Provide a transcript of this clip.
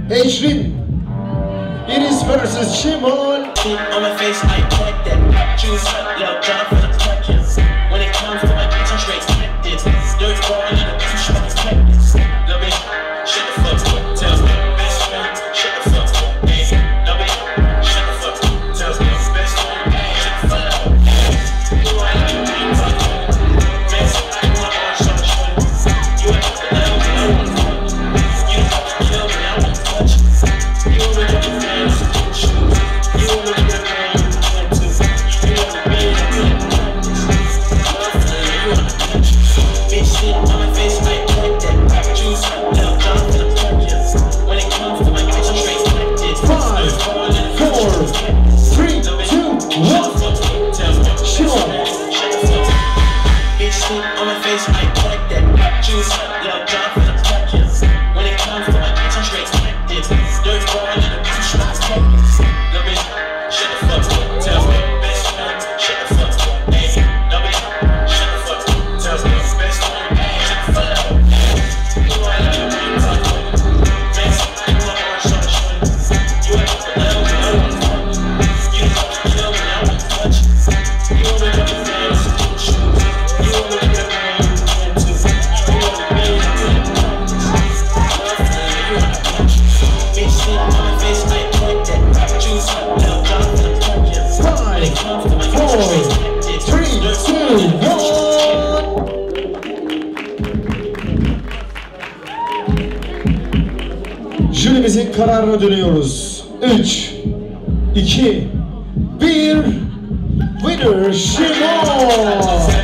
Ecrin. Iris versus Shimon. On my face, I like that. Choose up, yo, John for the touches. When it comes to my concentrate, this dirt ball in a two shot practice. Love it, shut the fuck up. Tell me, best friend, shut the fuck up. Hey, love it, shut the fuck up. Tell me, best friend, shut the fuck up. You ain't like me, fuck up. Best friend, you want to shut the fuck up. You ain't the level, I want to fuck you. You don't have to kill me, I want to touch you. You already got your friends, shoes. You already got your friends. Jürimizin kararına dönüyoruz. 3, 2, 1, winner Shimon!